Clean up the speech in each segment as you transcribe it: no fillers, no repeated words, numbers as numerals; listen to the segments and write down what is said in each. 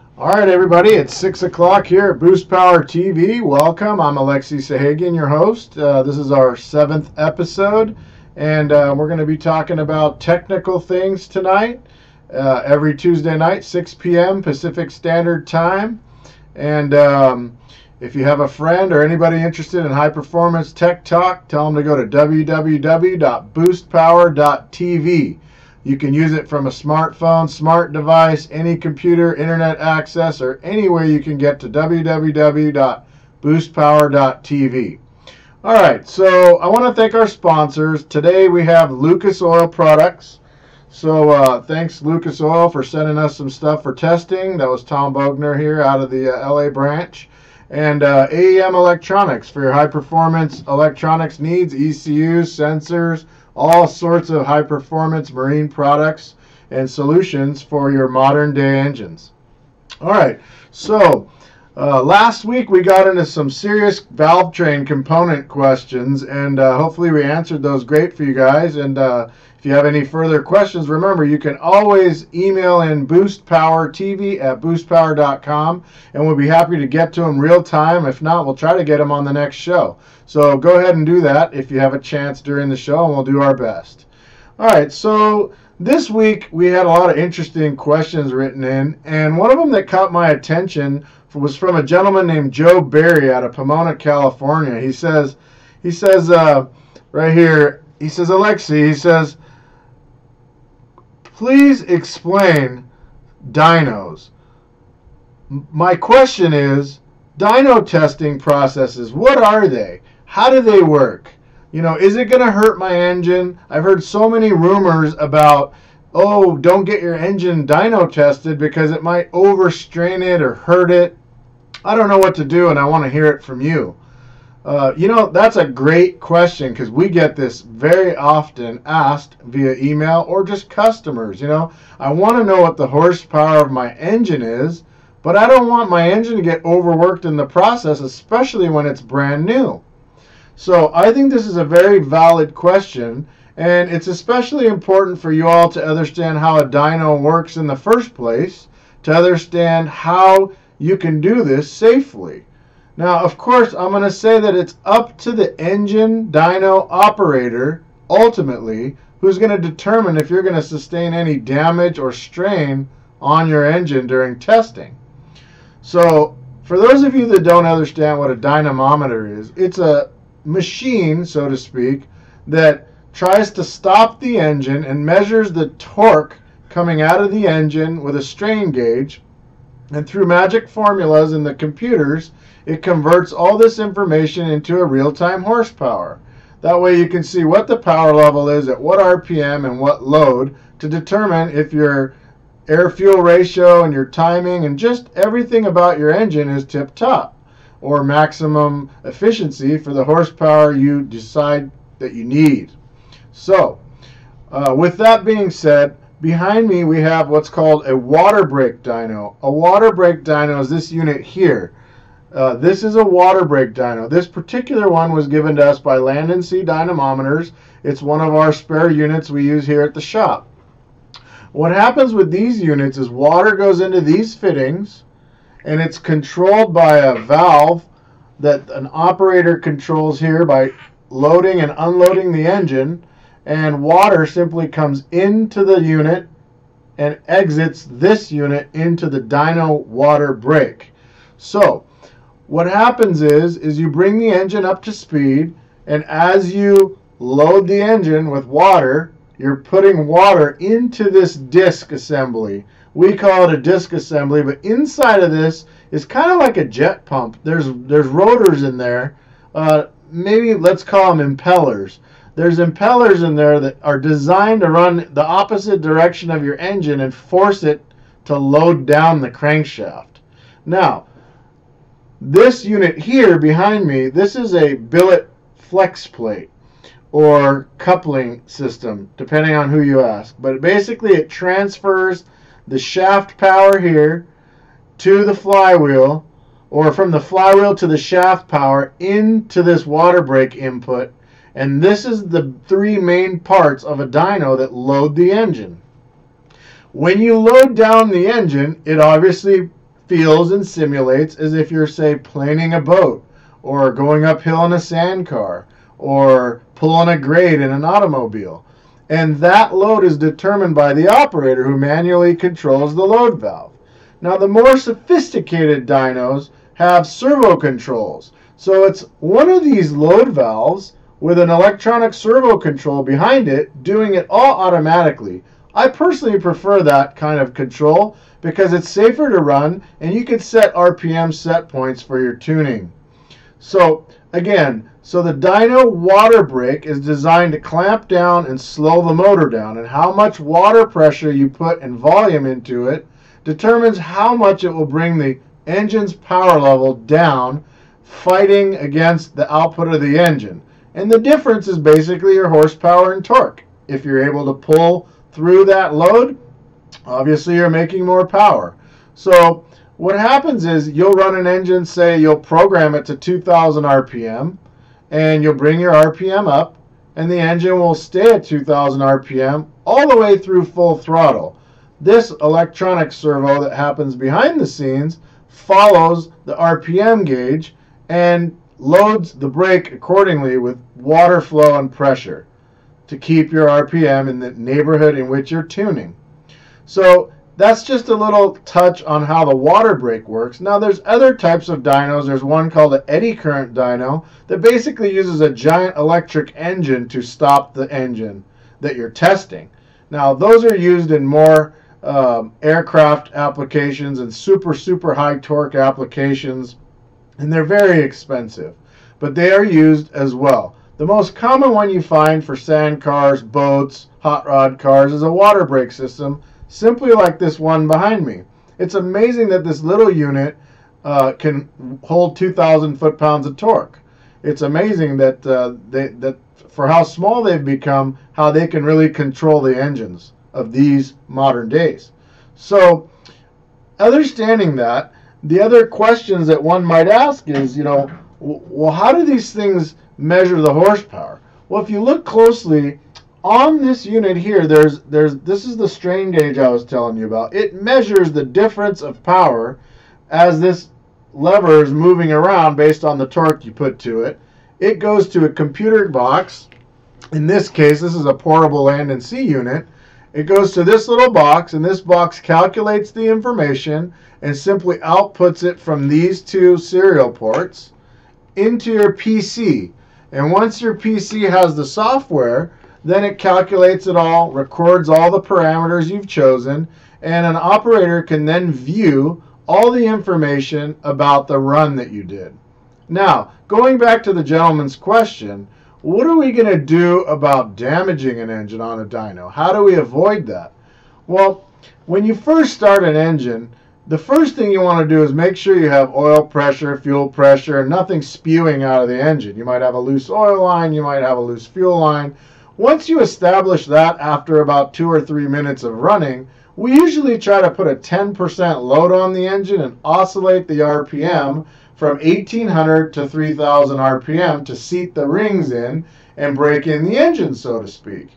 All right, everybody, it's 6 o'clock here at Boost Power TV. Welcome. I'm Alexi Sahagian, your host. This is our 7th episode, and we're going to be talking about technical things tonight. Every Tuesday night, 6 p.m. Pacific Standard Time. And if you have a friend or anybody interested in high-performance tech talk, tell them to go to www.boostpower.tv. You can use it from a smartphone, smart device, any computer, internet access, or any way you can get to www.boostpower.tv. All right, so I want to thank our sponsors. Today we have Lucas Oil Products. So thanks, Lucas Oil, for sending us some stuff for testing. That was Tom Bogner here out of the LA branch. And AEM Electronics for your high-performance electronics needs, ECUs, sensors, all sorts of high-performance marine products and solutions for your modern-day engines. All right, so last week we got into some serious valve train component questions, and hopefully we answered those great for you guys. And if you have any further questions, remember you can always email in boostpowertv@boostpower.com, and we'll be happy to get to them real time. If not, we'll try to get them on the next show. So go ahead and do that if you have a chance during the show, and we'll do our best. All right, so this week we had a lot of interesting questions written in, and one of them that caught my attention was from a gentleman named Joe Berry out of Pomona, California. He says right here, he says, Alexi, he says, please explain dynos. My question is, dyno testing processes, what are they? How do they work? You know, is it going to hurt my engine? I've heard so many rumors about, oh, don't get your engine dyno tested because it might overstrain it or hurt it. I don't know what to do, and I want to hear it from you. You know, that's a great question because we get this very often asked via email or just customers. You know, I want to know what the horsepower of my engine is, but I don't want my engine to get overworked in the process, especially when it's brand new. So I think this is a very valid question, and it's especially important for you all to understand how a dyno works in the first place, to understand how you can do this safely. Now, of course, I'm going to say that it's up to the engine dyno operator, ultimately, who's going to determine if you're going to sustain any damage or strain on your engine during testing. So, for those of you that don't understand what a dynamometer is, it's a machine, so to speak, that tries to stop the engine and measures the torque coming out of the engine with a strain gauge, and through magic formulas in the computers, it converts all this information into a real-time horsepower. That way you can see what the power level is at what RPM and what load to determine if your air-fuel ratio and your timing and just everything about your engine is tip-top or maximum efficiency for the horsepower you decide that you need. So, with that being said, behind me we have what's called a water brake dyno. A water brake dyno is this unit here. This is a water brake dyno. This particular one was given to us by Land & Sea Dynamometers. It's one of our spare units we use here at the shop. What happens with these units is water goes into these fittings, and it's controlled by a valve that an operator controls here by loading and unloading the engine, and water simply comes into the unit and exits this unit into the dyno water brake. So what happens is you bring the engine up to speed, and as you load the engine with water, you're putting water into this disc assembly. We call it a disc assembly, but inside of this is kind of like a jet pump. There's rotors in there. Maybe let's call them impellers. There's impellers in there that are designed to run the opposite direction of your engine and force it to load down the crankshaft. Now, this unit here behind me, this is a billet flex plate or coupling system, depending on who you ask. But basically it transfers the shaft power here to the flywheel, or from the flywheel to the shaft power into this water brake input. And this is the three main parts of a dyno that load the engine. When you load down the engine, it obviously feels and simulates as if you're, say, planing a boat or going uphill in a sand car or pulling a grade in an automobile. And that load is determined by the operator who manually controls the load valve. Now, the more sophisticated dynos have servo controls. So it's one of these load valves with an electronic servo control behind it doing it all automatically. I personally prefer that kind of control because it's safer to run and you can set RPM set points for your tuning. So again, the dyno water brake is designed to clamp down and slow the motor down, and how much water pressure you put and volume into it determines how much it will bring the engine's power level down, fighting against the output of the engine. And the difference is basically your horsepower and torque. If you're able to pull through that load, obviously you're making more power. So what happens is you'll run an engine, say you'll program it to 2000 RPM, and you'll bring your RPM up, and the engine will stay at 2000 RPM all the way through full throttle. This electronic servo that happens behind the scenes follows the RPM gauge and loads the brake accordingly with water flow and pressure to keep your RPM in the neighborhood in which you're tuning. So that's just a little touch on how the water brake works. Now there's other types of dynos. There's one called an eddy current dyno that basically uses a giant electric engine to stop the engine that you're testing. Now those are used in more aircraft applications and super high torque applications, and they're very expensive, but they are used as well. The most common one you find for sand cars, boats, hot rod cars is a water brake system, simply like this one behind me. It's amazing that this little unit can hold 2,000 foot-pounds of torque. It's amazing that that for how small they've become, how they can really control the engines of these modern days. So understanding that, the other questions that one might ask is, well, how do these things measure the horsepower? Well, if you look closely on this unit here, this is the strain gauge I was telling you about. It measures the difference of power as this lever is moving around based on the torque you put to it. It goes to a computer box. In this case, this is a portable land and sea unit. It goes to this little box, and this box calculates the information and simply outputs it from these two serial ports into your PC. And once your PC has the software, then it calculates it all, records all the parameters you've chosen, and an operator can then view all the information about the run that you did. Now, going back to the gentleman's question, what are we going to do about damaging an engine on a dyno? How do we avoid that? Well, when you first start an engine, the first thing you want to do is make sure you have oil pressure, fuel pressure, and nothing spewing out of the engine. You might have a loose oil line, you might have a loose fuel line. Once you establish that after about 2 or 3 minutes of running, we usually try to put a 10% load on the engine and oscillate the RPM from 1800 to 3000 RPM to seat the rings in and break in the engine, so to speak.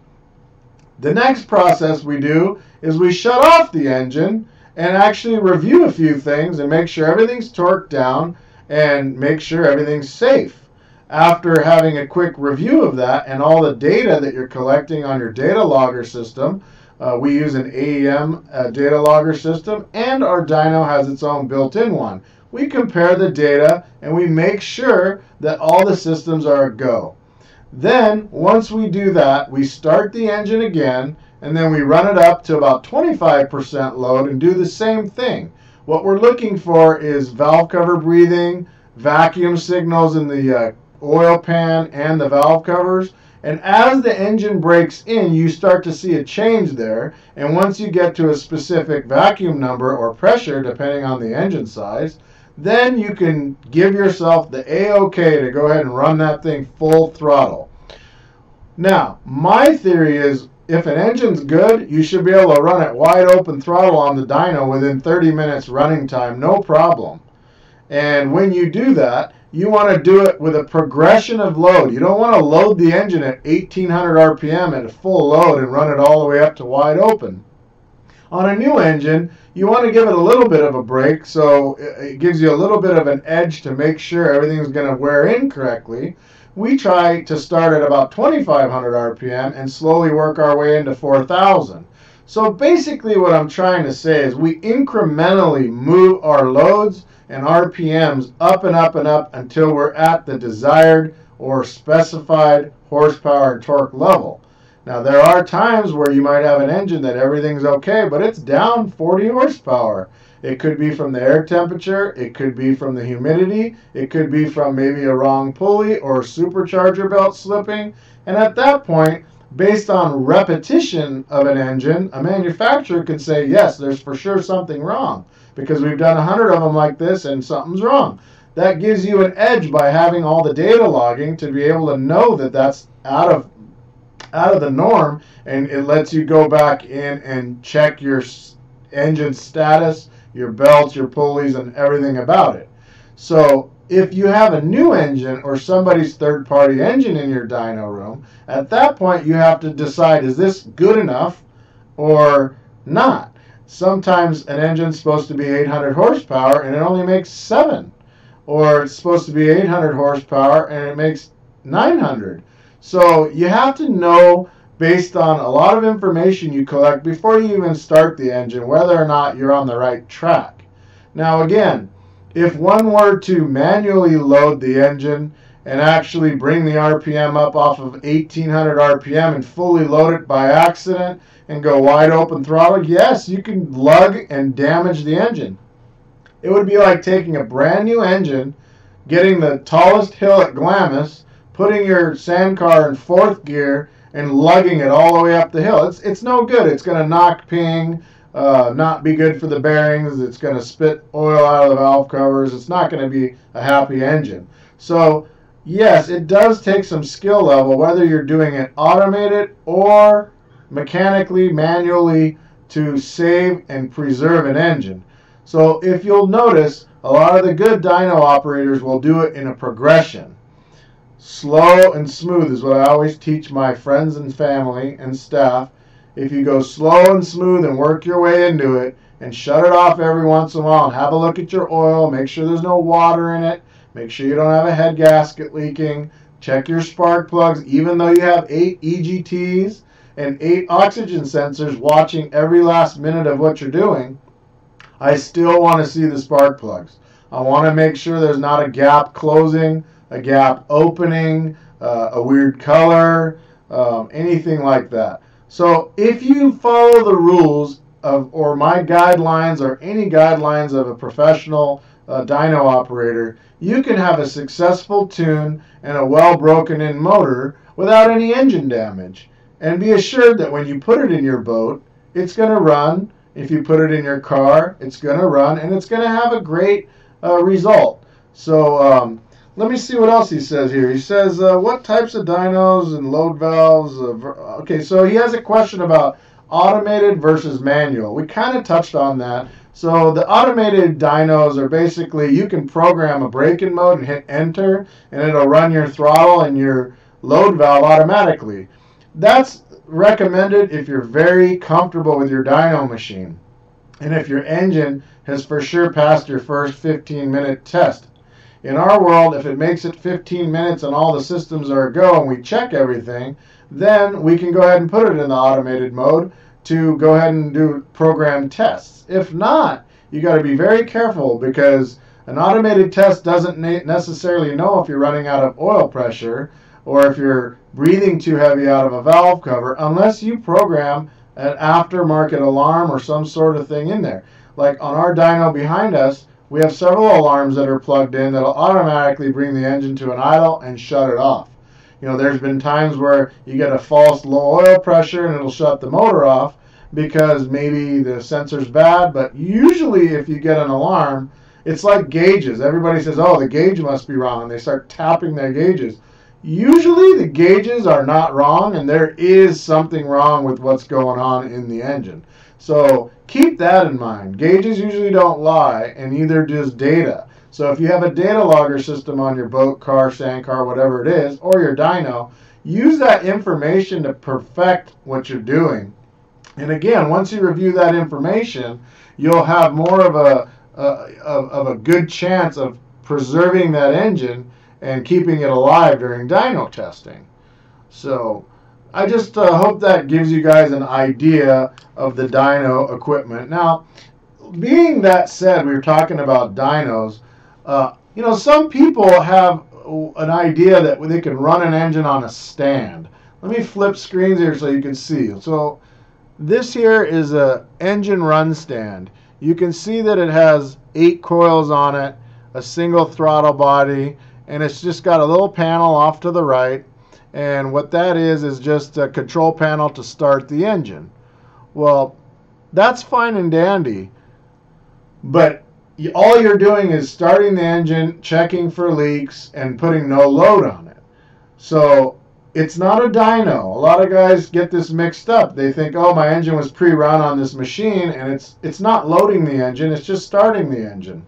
The next process we do is we shut off the engine and actually review a few things and make sure everything's torqued down and make sure everything's safe. After having a quick review of that and all the data that you're collecting on your data logger system, we use an AEM data logger system, and our dyno has its own built-in one. We compare the data and we make sure that all the systems are a go. Then, once we do that, we start the engine again, and then we run it up to about 25% load and do the same thing. What we're looking for is valve cover breathing, vacuum signals in the oil pan and the valve covers. And as the engine breaks in, you start to see a change there. And once you get to a specific vacuum number or pressure, depending on the engine size, then you can give yourself the A-OK to go ahead and run that thing full throttle. Now, my theory is if an engine's good, you should be able to run it wide open throttle on the dyno within 30 minutes running time, no problem. And when you do that, you want to do it with a progression of load. You don't want to load the engine at 1800 RPM at a full load and run it all the way up to wide open. On a new engine, you want to give it a little bit of a break, so it gives you a little bit of an edge to make sure everything's going to wear in correctly. We try to start at about 2,500 RPM and slowly work our way into 4,000. So basically what I'm trying to say is we incrementally move our loads and RPMs up and up and up until we're at the desired or specified horsepower and torque level. Now, there are times where you might have an engine that everything's okay, but it's down 40 horsepower. It could be from the air temperature, it could be from the humidity, it could be from maybe a wrong pulley or supercharger belt slipping. And at that point, based on repetition of an engine, a manufacturer could say, yes, there's for sure something wrong, because we've done 100 of them like this and something's wrong. That gives you an edge by having all the data logging to be able to know that that's out of the norm, and it lets you go back in and check your engine status, your belts, your pulleys, and everything about it. So if you have a new engine or somebody's third-party engine in your dyno room, at that point you have to decide, is this good enough or not? Sometimes an engine's supposed to be 800 horsepower and it only makes 7. Or it's supposed to be 800 horsepower and it makes 900. So you have to know, based on a lot of information you collect before you even start the engine, whether or not you're on the right track. Now again, if one were to manually load the engine and actually bring the RPM up off of 1800 RPM and fully load it by accident and go wide open throttle, yes, you can lug and damage the engine. It would be like taking a brand new engine, getting the tallest hill at Glamis, putting your sand car in 4th gear and lugging it all the way up the hill. It's no good. It's going to knock ping, not be good for the bearings. It's going to spit oil out of the valve covers. It's not going to be a happy engine. So yes, it does take some skill level, whether you're doing it automated or mechanically, manually, to save and preserve an engine. So if you'll notice, a lot of the good dyno operators will do it in a progression. Slow and smooth is what I always teach my friends and family and staff. If you go slow and smooth and work your way into it and shut it off every once in a while and have a look at your oil, make sure there's no water in it, make sure you don't have a head gasket leaking, check your spark plugs, even though you have 8 EGTs and 8 oxygen sensors watching every last minute of what you're doing, I still want to see the spark plugs. I want to make sure there's not a gap closing, a gap opening, a weird color, anything like that. So if you follow the rules or my guidelines or any guidelines of a professional dyno operator, you can have a successful tune and a well broken in motor without any engine damage. And be assured that when you put it in your boat, it's going to run. If you put it in your car, it's going to run, and it's going to have a great result. So let me see what else he says here. He says, what types of dynos and load valves? Okay, so he has a question about automated versus manual. We kind of touched on that. So the automated dynos are basically, you can program a braking mode and hit enter, and it'll run your throttle and your load valve automatically. That's recommended if you're very comfortable with your dyno machine, and if your engine has for sure passed your first 15-minute test. In our world, if it makes it 15 minutes and all the systems are a go and we check everything, then we can go ahead and put it in the automated mode to go ahead and do program tests. If not, you got to be very careful, because an automated test doesn't necessarily know if you're running out of oil pressure or if you're breathing too heavy out of a valve cover, unless you program an aftermarket alarm or some sort of thing in there. Like on our dyno behind us, we have several alarms that are plugged in that'll automatically bring the engine to an idle and shut it off. You know, there's been times where you get a false low oil pressure and it'll shut the motor off because maybe the sensor's bad, but usually if you get an alarm, it's like gauges. Everybody says, oh, the gauge must be wrong, and they start tapping their gauges. Usually the gauges are not wrong, and there is something wrong with what's going on in the engine. So keep that in mind. Gauges usually don't lie, and neither does data. So if you have a data logger system on your boat, car, sand car, whatever it is, or your dyno, use that information to perfect what you're doing. And again, once you review that information, you'll have more of a good chance of preserving that engine and keeping it alive during dyno testing. So I just hope that gives you guys an idea of the dyno equipment. Now, being that said, we were talking about dynos. Some people have an idea that they can run an engine on a stand. Let me flip screens here so you can see. So this here is a engine run stand. You can see that it has 8 coils on it, a single throttle body, and it's just got a little panel off to the right. And what that is just a control panel to start the engine. Well, that's fine and dandy, but all you're doing is starting the engine, checking for leaks, and putting no load on it. So it's not a dyno. A lot of guys get this mixed up. They think, oh, my engine was pre-run on this machine, and it's not loading the engine, it's just starting the engine.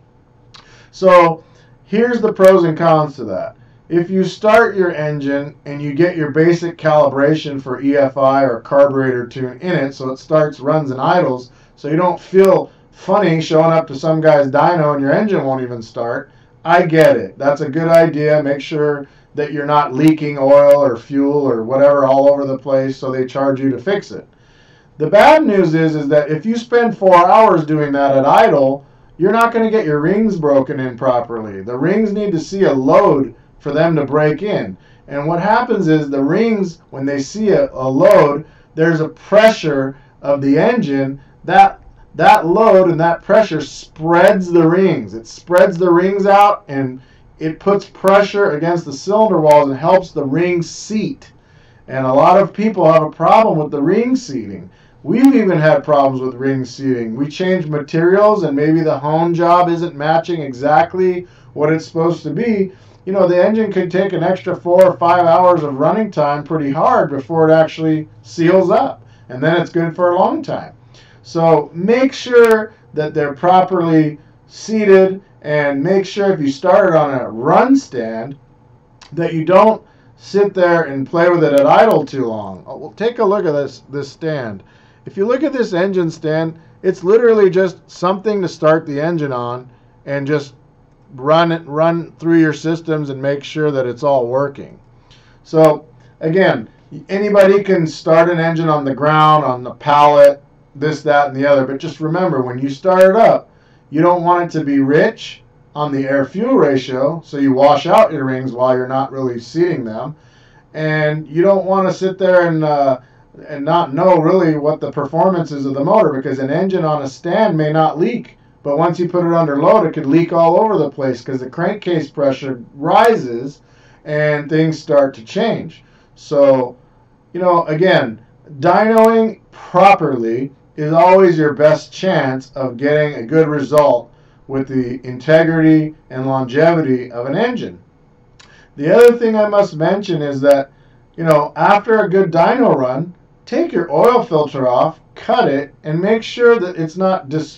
So here's the pros and cons to that. If you start your engine and you get your basic calibration for EFI or carburetor tune in it, so it starts, runs, and idles, so you don't feel funny showing up to some guy's dyno and your engine won't even start, I get it. That's a good idea. Make sure that you're not leaking oil or fuel or whatever all over the place, so they charge you to fix it. The bad news is that if you spend 4 hours doing that at idle, you're not going to get your rings broken in properly. The rings need to see a load for them to break in. And what happens is the rings, when they see a load, there's a pressure of the engine. That load and that pressure spreads the rings. It spreads the rings out, and it puts pressure against the cylinder walls and helps the rings seat. And a lot of people have a problem with the ring seating. We've even had problems with ring seating. We change materials and maybe the hone job isn't matching exactly what it's supposed to be. The engine could take an extra 4 or 5 hours of running time pretty hard before it actually seals up. And then it's good for a long time. So make sure that they're properly seated, and make sure if you start it on a run stand that you don't sit there and play with it at idle too long. Well, take a look at this stand. If you look at this engine stand, it's literally just something to start the engine on and just run through your systems and make sure that it's all working. So again, anybody can start an engine on the ground, on the pallet, this, that, and the other, but just remember, when you start it up, you don't want it to be rich on the air-fuel ratio, so you wash out your rings while you're not really seating them, and you don't want to sit there and not know really what the performance is of the motor, because an engine on a stand may not leak, but once you put it under load, it could leak all over the place because the crankcase pressure rises and things start to change. So, again, dynoing properly is always your best chance of getting a good result with the integrity and longevity of an engine. The other thing I must mention is that, after a good dyno run, take your oil filter off, cut it, and make sure that it's not just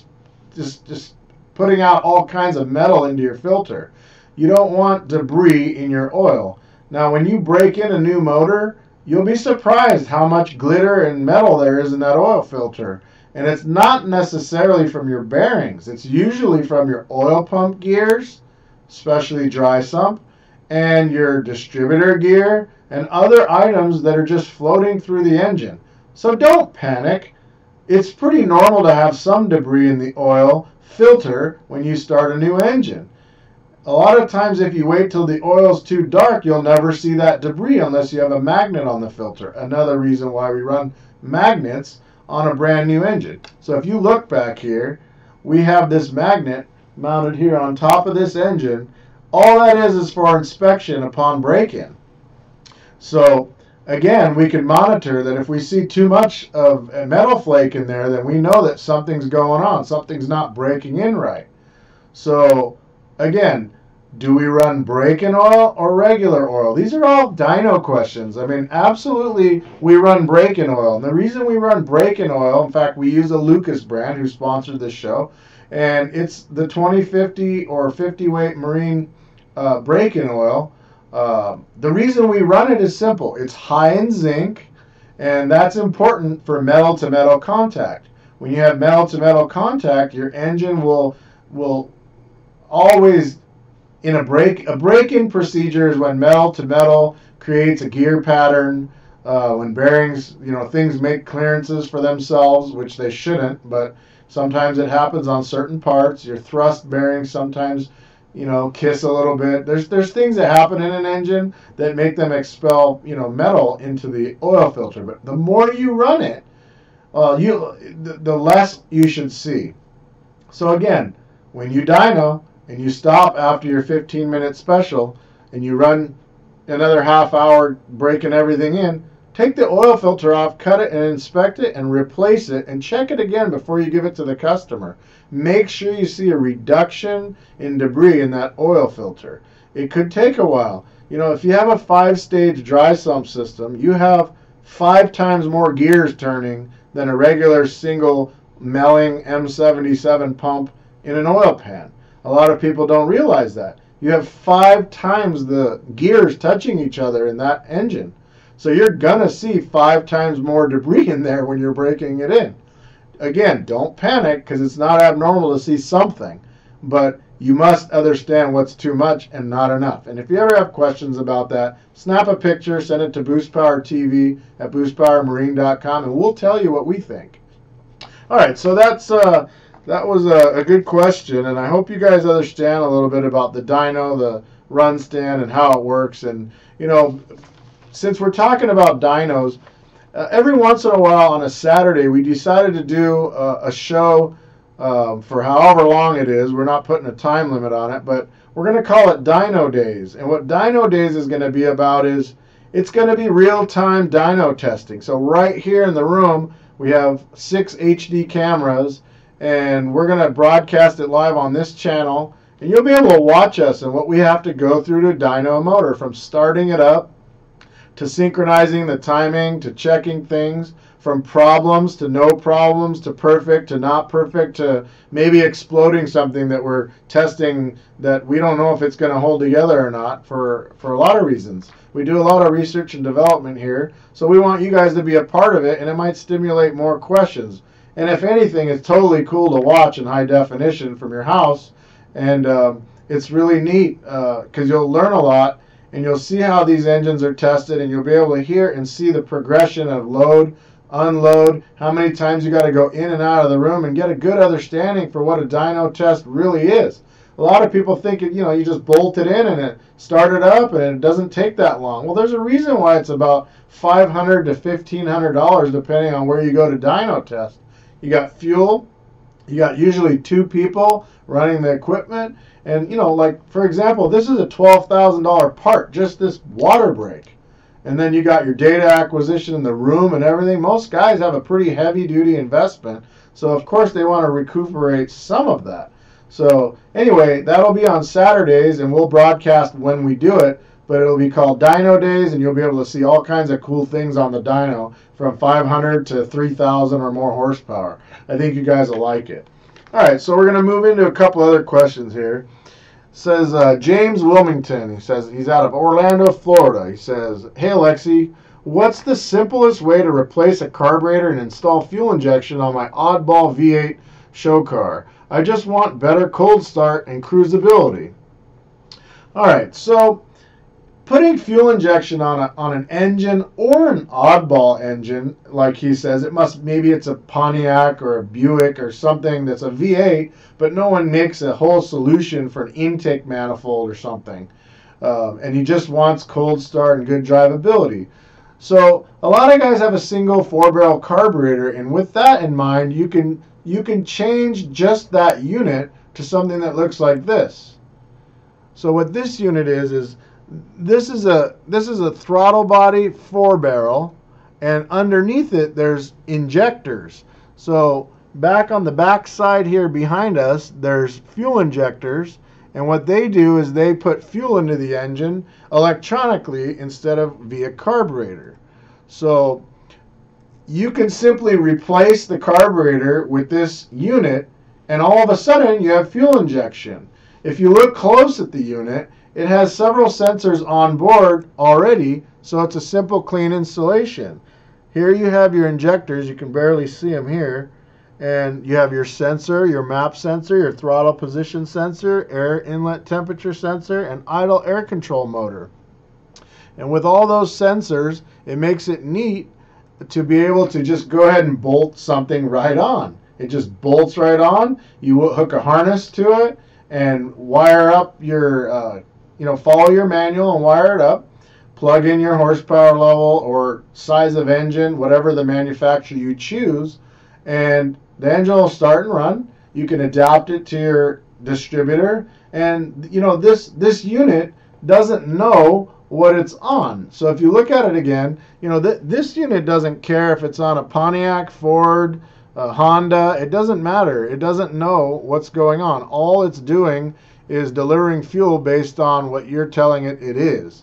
putting out all kinds of metal into your filter. You don't want debris in your oil. Now, when you break in a new motor, you'll be surprised how much glitter and metal there is in that oil filter. And it's not necessarily from your bearings. It's usually from your oil pump gears, especially dry sump, and your distributor gear, and other items that are just floating through the engine. So don't panic. It's pretty normal to have some debris in the oil filter when you start a new engine. A lot of times if you wait till the oil's too dark, you'll never see that debris unless you have a magnet on the filter. Another reason why we run magnets on a brand new engine. So if you look back here, we have this magnet mounted here on top of this engine. All that is for inspection upon break-in. So again, we can monitor that if we see too much of a metal flake in there, then we know that something's going on. Something's not breaking in right. So again, do we run break-in oil or regular oil? These are all dyno questions. I mean, absolutely we run break-in oil. And the reason we run break-in oil, in fact, we use a Lucas brand who sponsored this show, and it's the 2050 or 50 weight marine break-in oil. The reason we run it is simple. It's high in zinc, And that's important for metal-to-metal contact. When you have metal-to-metal contact, your engine will always, in a break-in procedure is when metal-to-metal creates a gear pattern, when bearings, things make clearances for themselves, which they shouldn't, but sometimes it happens on certain parts. Your thrust bearings sometimes, kiss a little bit. There's things that happen in an engine that make them expel, metal into the oil filter. But the more you run it, the less you should see. So again, when you dyno and you stop after your 15-minute special and you run another half hour breaking everything in, take the oil filter off, cut it and inspect it and replace it, and check it again before you give it to the customer. Make sure you see a reduction in debris in that oil filter. It could take a while. If you have a 5-stage dry sump system, you have 5 times more gears turning than a regular single Melling M77 pump in an oil pan. A lot of people don't realize that. You have 5 times the gears touching each other in that engine. So you're going to see 5 times more debris in there when you're breaking it in. Again, don't panic, because it's not abnormal to see something. But you must understand what's too much and not enough. And if you ever have questions about that, snap a picture, send it to BoostPowerTV at boostpowermarine.com, and we'll tell you what we think. All right, so that was a good question, and I hope you guys understand a little bit about the dyno, the run stand, and how it works. And, since we're talking about dynos, every once in a while on a Saturday, we decided to do a show for however long it is. We're not putting a time limit on it, but we're going to call it Dyno Days. And what Dyno Days is going to be about is it's going to be real-time dyno testing. So right here in the room, we have 6 HD cameras, and we're going to broadcast it live on this channel. And you'll be able to watch us and what we have to go through to dyno a motor, from starting it up to synchronizing the timing, to checking things, from problems to no problems, to perfect to not perfect, to maybe exploding something that we're testing that we don't know if it's going to hold together or not for a lot of reasons. We do a lot of research and development here, so we want you guys to be a part of it, and it might stimulate more questions. And if anything, it's totally cool to watch in high definition from your house, and it's really neat because you'll learn a lot. And you'll see how these engines are tested, and you'll be able to hear and see the progression of load, unload, how many times you got to go in and out of the room, and get a good understanding for what a dyno test really is. A lot of people think, you just bolt it in and it started up and it doesn't take that long. Well, there's a reason why it's about $500 to $1,500 depending on where you go to dyno test. You got fuel, you got usually 2 people running the equipment. And, like, for example, this is a $12,000 part, just this water break. And then you got your data acquisition in the room and everything. Most guys have a pretty heavy-duty investment. So, of course, they want to recuperate some of that. So, anyway, that'll be on Saturdays, and we'll broadcast when we do it. But it'll be called Dyno Days, and you'll be able to see all kinds of cool things on the dyno, from 500 to 3,000 or more horsepower. I think you guys will like it. All right, so we're going to move into a couple other questions here. Says James Wilmington. He says he's out of Orlando, Florida. He says, "Hey Alexi, what's the simplest way to replace a carburetor and install fuel injection on my oddball V8 show car? I just want better cold start and cruisability." All right, so putting fuel injection on an engine or an oddball engine, like he says, maybe it's a Pontiac or a Buick or something that's a V8, but no one makes a whole solution for an intake manifold or something. And he just wants cold start and good drivability. So a lot of guys have a single 4-barrel carburetor, and with that in mind, you can change just that unit to something that looks like this. So what this unit is this is a throttle body 4-barrel, and underneath it there's injectors. So back on the back side here behind us, there's fuel injectors, and what they do is they put fuel into the engine electronically instead of via carburetor. So you can simply replace the carburetor with this unit, and all of a sudden you have fuel injection. If you look close at the unit, it has several sensors on board already, so it's a simple, clean installation. Here you have your injectors. You can barely see them here. And you have your sensor, your map sensor, your throttle position sensor, air inlet temperature sensor, and idle air control motor. And with all those sensors, it makes it neat to be able to just go ahead and bolt something right on. It just bolts right on. You hook a harness to it and wire up your, follow your manual and wire it up. Plug in your horsepower level or size of engine, whatever the manufacturer you choose, and the engine will start and run. You can adapt it to your distributor, and this unit doesn't know what it's on. So if you look at it again, this unit doesn't care if it's on a Pontiac, Ford, Honda. It doesn't matter. It doesn't know what's going on. All it's doing is delivering fuel based on what you're telling it it is.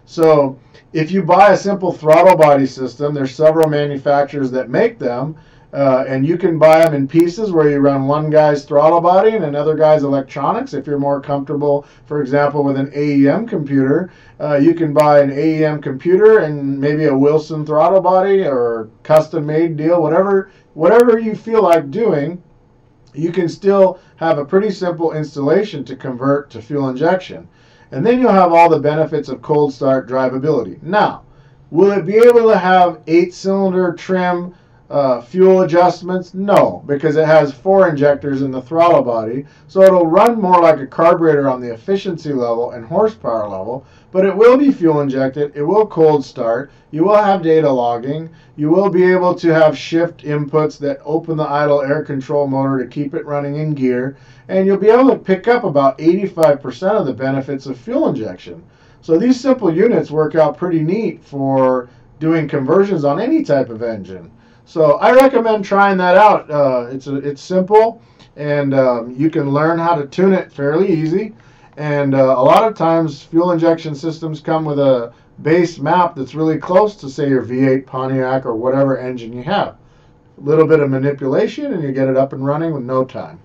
So if you buy a simple throttle body system, there's several manufacturers that make them. And you can buy them in pieces where you run one guy's throttle body and another guy's electronics. If you're more comfortable, for example, with an AEM computer, you can buy an AEM computer and maybe a Wilson throttle body or custom-made deal, whatever you feel like doing. You can still have a pretty simple installation to convert to fuel injection. And then you'll have all the benefits of cold start drivability. Now, will it be able to have 8-cylinder trim fuel adjustments? No, because it has 4 injectors in the throttle body, so it'll run more like a carburetor on the efficiency level and horsepower level, but it will be fuel injected, it will cold start, you will have data logging, you will be able to have shift inputs that open the idle air control motor to keep it running in gear, and you'll be able to pick up about 85% of the benefits of fuel injection. So these simple units work out pretty neat for doing conversions on any type of engine. So I recommend trying that out. It's simple, and you can learn how to tune it fairly easy. And a lot of times fuel injection systems come with a base map that's really close to, say, your V8 Pontiac or whatever engine you have. A little bit of manipulation and you get it up and running with no time.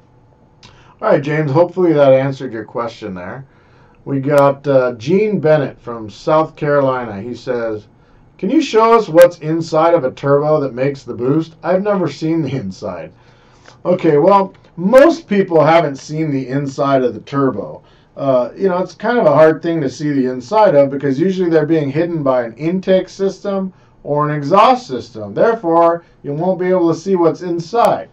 All right, James, hopefully that answered your question there. We got Gene Bennett from South Carolina. He says, can you show us what's inside of a turbo that makes the boost? I've never seen the inside. Okay, well, most people haven't seen the inside of the turbo. It's kind of a hard thing to see the inside of because usually they're being hidden by an intake system or an exhaust system. Therefore, you won't be able to see what's inside.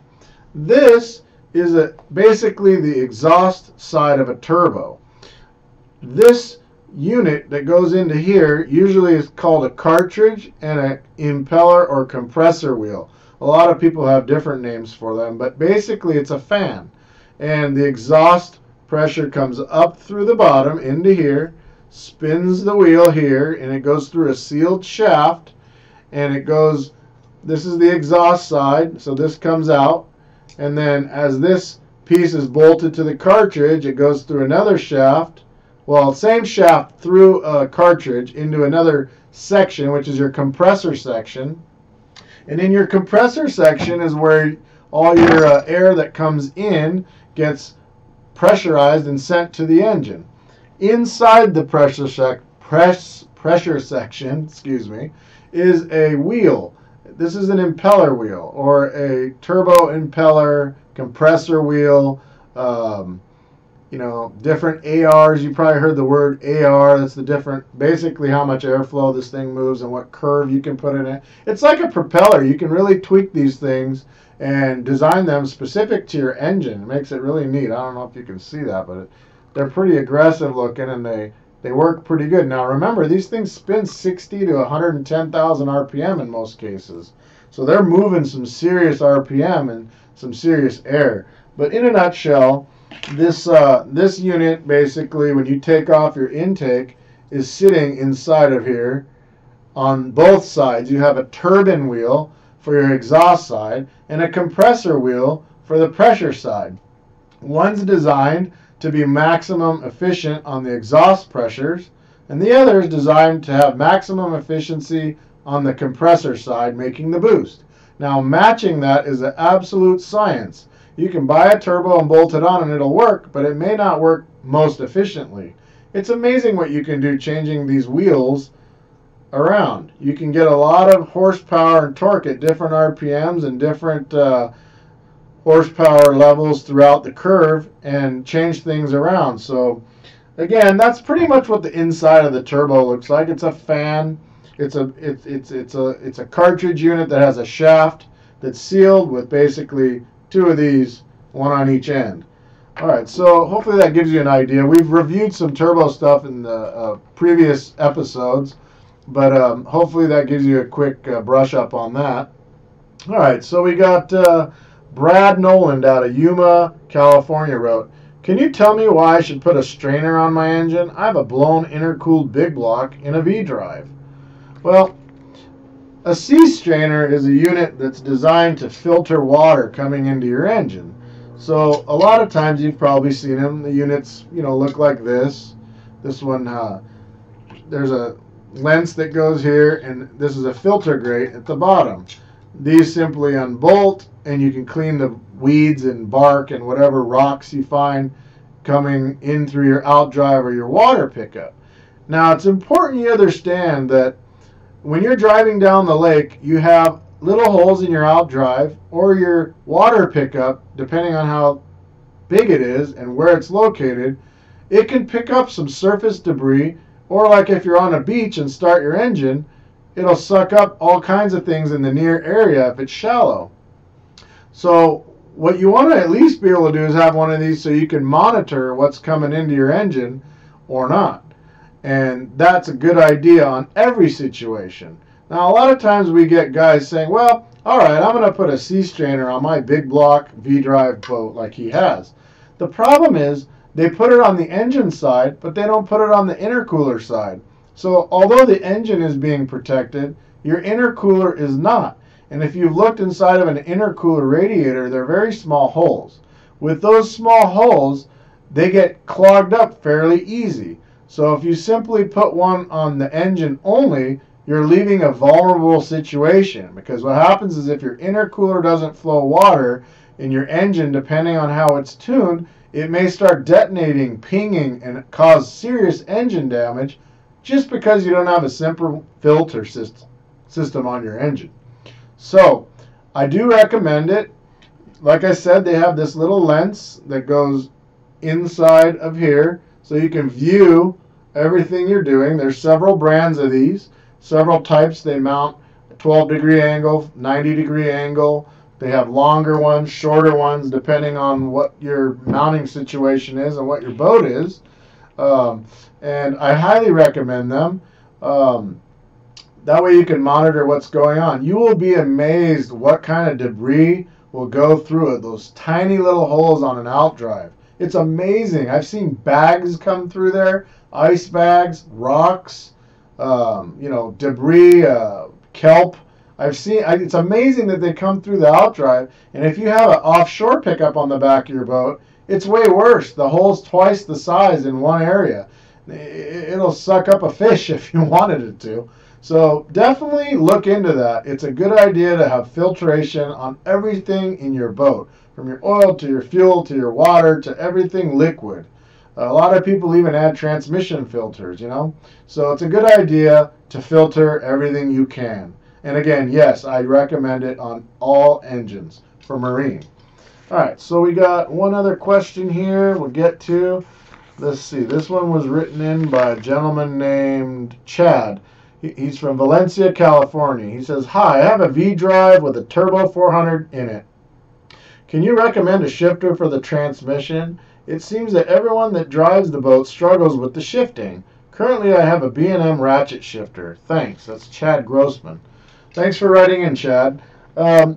This is basically the exhaust side of a turbo. This unit that goes into here usually is called a cartridge and an impeller or compressor wheel. A lot of people have different names for them, but basically it's a fan, and the exhaust pressure comes up through the bottom into here, spins the wheel here, and it goes through a sealed shaft, and it goes, this is the exhaust side, so this comes out, and then as this piece is bolted to the cartridge, it goes through another shaft. Well, same shaft through a cartridge into another section, which is your compressor section. And in your compressor section is where all your air that comes in gets pressurized and sent to the engine. Inside the pressure section, is a wheel. This is an impeller wheel or a turbo impeller compressor wheel. Different ARs. You probably heard the word AR. That's the different, basically how much airflow this thing moves and what curve you can put in it. It's like a propeller. You can really tweak these things and design them specific to your engine. It makes it really neat. I don't know if you can see that, but they're pretty aggressive looking and they work pretty good. Now remember, these things spin 60 to 110,000 RPM in most cases. So they're moving some serious RPM and some serious air. But in a nutshell, this unit, basically, when you take off your intake, is sitting inside of here. On both sides, you have a turbine wheel for your exhaust side and a compressor wheel for the pressure side. One's designed to be maximum efficient on the exhaust pressures, and the other is designed to have maximum efficiency on the compressor side, making the boost. Now, matching that is an absolute science. You can buy a turbo and bolt it on and it'll work, but it may not work most efficiently. It's amazing what you can do changing these wheels around. You can get a lot of horsepower and torque at different RPMs and different horsepower levels throughout the curve and change things around. So again, that's pretty much what the inside of the turbo looks like. It's a fan. It's a cartridge unit that has a shaft that's sealed with basically two of these, one on each end. All right, so hopefully that gives you an idea. We've reviewed some turbo stuff in the previous episodes, but hopefully that gives you a quick brush up on that. All right, so we got Brad Noland out of Yuma, California wrote, "Can you tell me why I should put a strainer on my engine? I have a blown intercooled big block in a V-drive." Well, a C strainer is a unit that's designed to filter water coming into your engine. So a lot of times you've probably seen them. The units, look like this. This one, there's a lens that goes here, and this is a filter grate at the bottom. These simply unbolt, and you can clean the weeds and bark and whatever rocks you find coming in through your outdrive or your water pickup. Now, it's important you understand that when you're driving down the lake, you have little holes in your outdrive or your water pickup, depending on how big it is and where it's located. It can pick up some surface debris, or like if you're on a beach and start your engine, it'll suck up all kinds of things in the near area if it's shallow. So what you want to at least be able to do is have one of these so you can monitor what's coming into your engine or not. And that's a good idea on every situation. Now, a lot of times we get guys saying, well, all right, I'm going to put a C strainer on my big block V-drive boat like he has. The problem is they put it on the engine side, but they don't put it on the intercooler side. So although the engine is being protected, your intercooler is not. And if you've looked inside of an intercooler radiator, they're very small holes. With those small holes, they get clogged up fairly easy. So if you simply put one on the engine only, you're leaving a vulnerable situation, because what happens is if your intercooler doesn't flow water in your engine, depending on how it's tuned, it may start detonating, pinging, and cause serious engine damage just because you don't have a simple filter system on your engine. So I do recommend it. Like I said, they have this little lens that goes inside of here so you can view everything you're doing. There's several brands of these, several types. They mount 12-degree angle, 90-degree angle. They have longer ones, shorter ones, depending on what your mounting situation is and what your boat is. And I highly recommend them. That way you can monitor what's going on. You will be amazed what kind of debris will go through it, those tiny little holes on an outdrive. It's amazing. I've seen bags come through there, ice bags, rocks, debris, kelp. It's amazing that they come through the outdrive. And if you have an offshore pickup on the back of your boat, it's way worse. The hole's twice the size in one area. It'll suck up a fish if you wanted it to. So definitely look into that. It's a good idea to have filtration on everything in your boat, from your oil to your fuel to your water to everything liquid. A lot of people even add transmission filters, So it's a good idea to filter everything you can. And again, yes, I recommend it on all engines for marine. All right, so we got one other question here we'll get to. Let's see. This one was written in by a gentleman named Chad. He's from Valencia, California. He says, "Hi, I have a V-drive with a Turbo 400 in it. Can you recommend a shifter for the transmission? It seems that everyone that drives the boat struggles with the shifting. Currently, I have a B&M ratchet shifter. Thanks." That's Chad Grossman. Thanks for writing in, Chad. A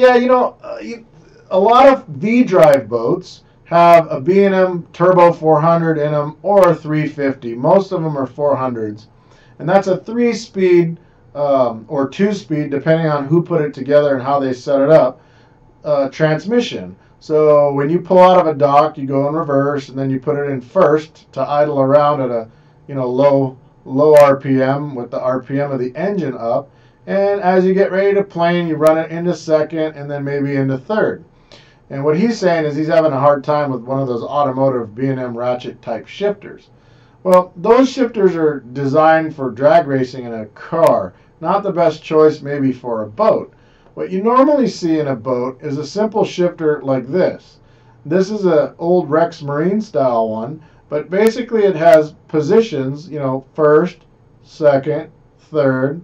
lot of V-drive boats have a B&M Turbo 400 in them or a 350. Most of them are 400s. And that's a 3-speed or 2-speed, depending on who put it together and how they set it up, transmission. So when you pull out of a dock, you go in reverse, and then you put it in first to idle around at a low RPM with the RPM of the engine up. And as you get ready to plane, you run it into second and then maybe into third. And what he's saying is he's having a hard time with one of those automotive B&M ratchet type shifters. Well, those shifters are designed for drag racing in a car, not the best choice maybe for a boat. What you normally see in a boat is a simple shifter like this. This is an old Rex Marine style one, but basically it has positions, first, second, third,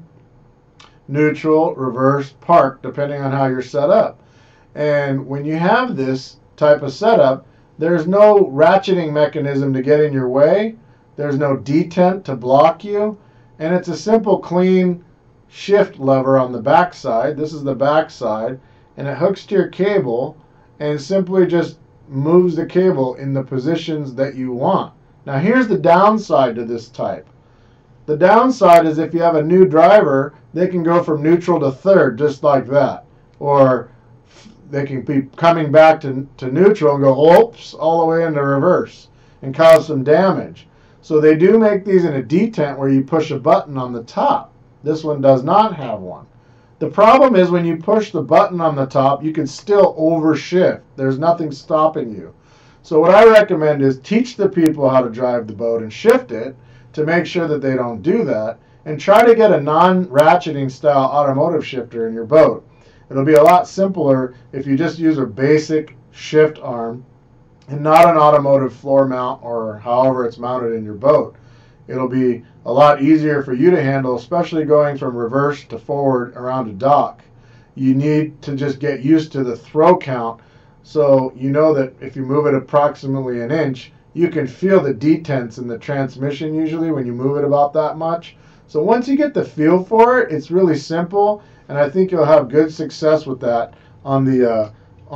neutral, reverse, park, depending on how you're set up. And when you have this type of setup, there's no ratcheting mechanism to get in your way. There's no detent to block you. And it's a simple, clean shift lever on the back side. This is the back side. And it hooks to your cable and simply just moves the cable in the positions that you want. Now here's the downside to this type. The downside is if you have a new driver, they can go from neutral to third just like that. Or they can be coming back to neutral and go, oops, all the way into reverse and cause some damage. So they do make these in a detent where you push a button on the top. This one does not have one. The problem is when you push the button on the top, you can still overshift. There's nothing stopping you. So what I recommend is teach the people how to drive the boat and shift it to make sure that they don't do that, and try to get a non-ratcheting style automotive shifter in your boat. It'll be a lot simpler if you just use a basic shift arm and not an automotive floor mount or however it's mounted in your boat. It'll be a lot easier for you to handle, especially going from reverse to forward around a dock. You need to just get used to the throw count so you know that if you move it approximately an inch, you can feel the detents in the transmission usually when you move it about that much. So once you get the feel for it, it's really simple, and I think you'll have good success with that on the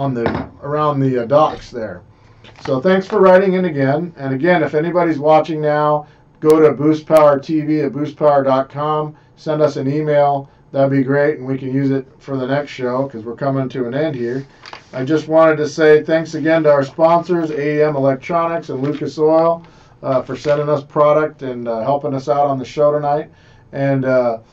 around the docks there. So thanks for writing in again. And again, if anybody's watching now, go to Boost Power TV at boostpower.com. Send us an email. That'd be great, and we can use it for the next show because we're coming to an end here. I just wanted to say thanks again to our sponsors, AEM Electronics and Lucas Oil, for sending us product and helping us out on the show tonight. And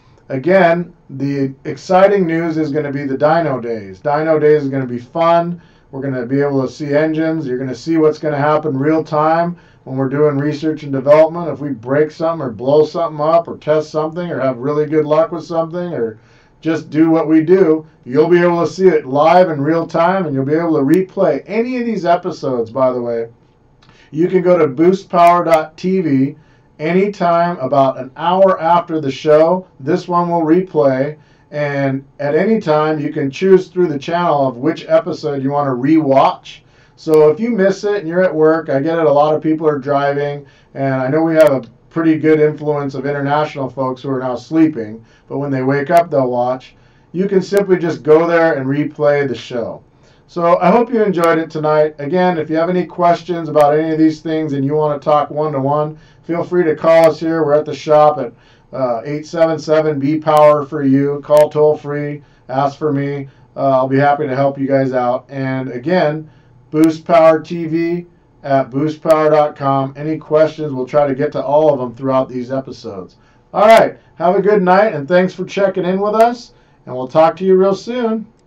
again, the exciting news is going to be the Dyno Days. Dyno Days is going to be fun. We're going to be able to see engines. You're going to see what's going to happen real time when we're doing research and development. If we break something or blow something up or test something or have really good luck with something or just do what we do, you'll be able to see it live in real time, and you'll be able to replay any of these episodes, by the way. You can go to boostpower.tv anytime about an hour after the show. This one will replay, and at any time you can choose through the channel of which episode you want to re-watch. So if you miss it and you're at work, I get it, a lot of people are driving, and I know we have a pretty good influence of international folks who are now sleeping, but when they wake up they'll watch. You can simply just go there and replay the show. So I hope you enjoyed it tonight. Again, if you have any questions about any of these things and you want to talk one-to-one, feel free to call us here. We're at the shop at 877-B-POWER for you. Call toll free, ask for me. I'll be happy to help you guys out. And again, Boost Power TV at boostpower.com. Any questions, we'll try to get to all of them throughout these episodes. All right, have a good night, and thanks for checking in with us, and we'll talk to you real soon.